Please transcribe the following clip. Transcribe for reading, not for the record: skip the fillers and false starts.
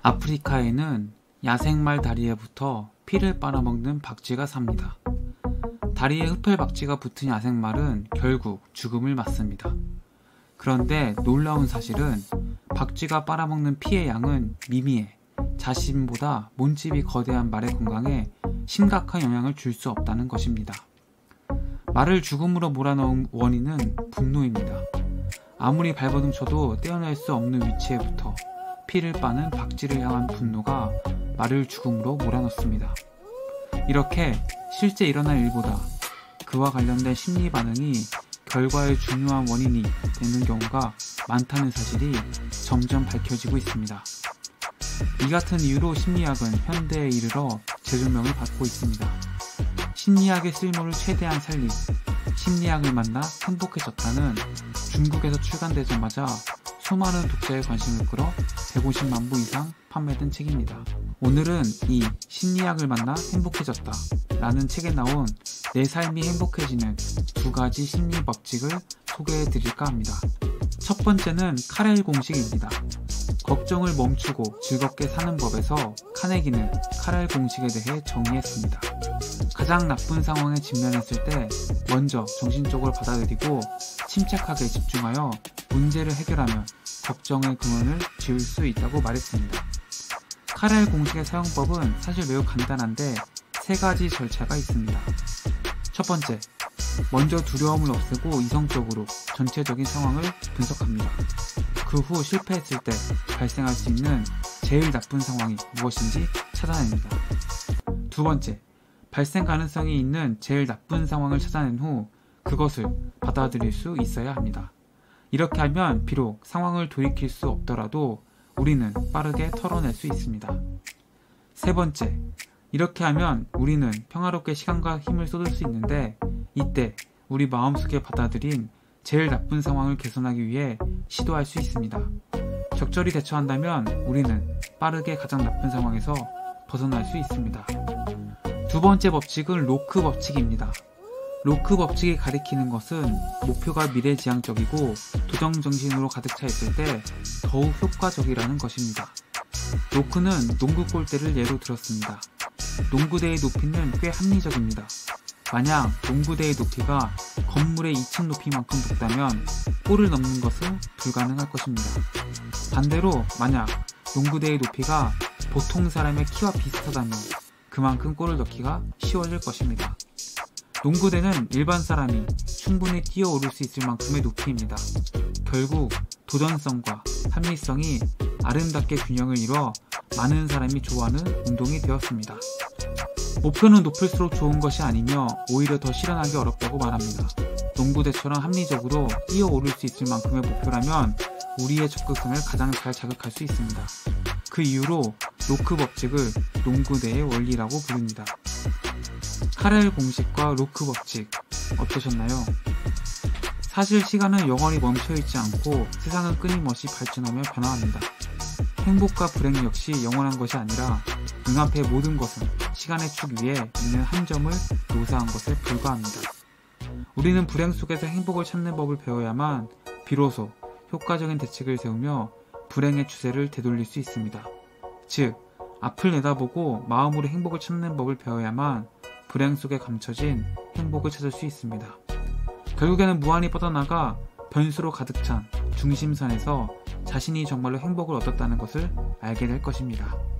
아프리카에는 야생말 다리에부터 피를 빨아먹는 박쥐가 삽니다. 다리에 흡혈박쥐가 붙은 야생말은 결국 죽음을 맞습니다. 그런데 놀라운 사실은 박쥐가 빨아먹는 피의 양은 미미해 자신보다 몸집이 거대한 말의 건강에 심각한 영향을 줄 수 없다는 것입니다. 말을 죽음으로 몰아넣은 원인은 분노입니다. 아무리 발버둥 쳐도 떼어낼 수 없는 위치에부터 피를 빠는 박쥐를 향한 분노가 말을 죽음으로 몰아넣습니다. 이렇게 실제 일어난 일보다 그와 관련된 심리 반응이 결과의 중요한 원인이 되는 경우가 많다는 사실이 점점 밝혀지고 있습니다. 이 같은 이유로 심리학은 현대에 이르러 재조명을 받고 있습니다. 심리학의 쓸모를 최대한 살린 심리학을 만나 행복해졌다는 중국에서 출간되자마자 수많은 독자의 관심을 끌어 150만 부 이상 판매된 책입니다. 오늘은 이 심리학을 만나 행복해졌다 라는 책에 나온 내 삶이 행복해지는 두 가지 심리 법칙을 소개해 드릴까 합니다. 첫 번째는 카렐 공식입니다. 걱정을 멈추고 즐겁게 사는 법에서 카네기는 카렐 공식에 대해 정의했습니다. 가장 나쁜 상황에 직면했을 때 먼저 정신적으로 받아들이고 침착하게 집중하여 문제를 해결하면 걱정의 근원을 지울 수 있다고 말했습니다. 카렐 공식의 사용법은 사실 매우 간단한데 세 가지 절차가 있습니다. 첫 번째, 먼저 두려움을 없애고 이성적으로 전체적인 상황을 분석합니다. 그 후 실패했을 때 발생할 수 있는 제일 나쁜 상황이 무엇인지 찾아냅니다. 두 번째, 발생 가능성이 있는 제일 나쁜 상황을 찾아낸 후 그것을 받아들일 수 있어야 합니다. 이렇게 하면 비록 상황을 돌이킬 수 없더라도 우리는 빠르게 털어낼 수 있습니다. 세 번째, 이렇게 하면 우리는 평화롭게 시간과 힘을 쏟을 수 있는데 이때 우리 마음속에 받아들인 제일 나쁜 상황을 개선하기 위해 시도할 수 있습니다. 적절히 대처한다면 우리는 빠르게 가장 나쁜 상황에서 벗어날 수 있습니다. 두 번째 법칙은 로크 법칙입니다. 로크 법칙이 가리키는 것은 목표가 미래지향적이고 도전정신으로 가득 차 있을 때 더욱 효과적이라는 것입니다. 로크는 농구 골대를 예로 들었습니다. 농구대의 높이는 꽤 합리적입니다. 만약 농구대의 높이가 건물의 2층 높이만큼 높다면 골을 넘는 것은 불가능할 것입니다. 반대로 만약 농구대의 높이가 보통 사람의 키와 비슷하다면 그만큼 골을 넣기가 쉬워질 것입니다. 농구대는 일반 사람이 충분히 뛰어오를 수 있을 만큼의 높이입니다. 결국 도전성과 합리성이 아름답게 균형을 이뤄 많은 사람이 좋아하는 운동이 되었습니다. 목표는 높을수록 좋은 것이 아니며 오히려 더 실현하기 어렵다고 말합니다. 농구대처럼 합리적으로 뛰어오를 수 있을 만큼의 목표라면 우리의 적극성을 가장 잘 자극할 수 있습니다. 그 이유로 로크 법칙을 농구대의 원리라고 부릅니다. 카렐 공식과 로크 법칙 어떠셨나요? 사실 시간은 영원히 멈춰있지 않고 세상은 끊임없이 발전하며 변화합니다. 행복과 불행 역시 영원한 것이 아니라 눈앞의 모든 것은 시간의 축 위에 있는 한 점을 묘사한 것에 불과합니다. 우리는 불행 속에서 행복을 찾는 법을 배워야만 비로소 효과적인 대책을 세우며 불행의 추세를 되돌릴 수 있습니다. 즉, 앞을 내다보고 마음으로 행복을 찾는 법을 배워야만 불행 속에 감춰진 행복을 찾을 수 있습니다. 결국에는 무한히 뻗어나가 변수로 가득 찬 중심선에서 자신이 정말로 행복을 얻었다는 것을 알게 될 것입니다.